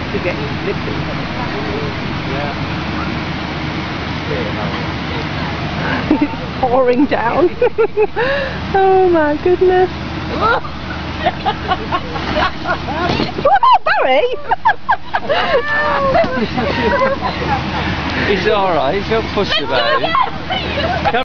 to get slippy. It's pouring down. Oh my goodness. Barry! He's alright, don't push about it.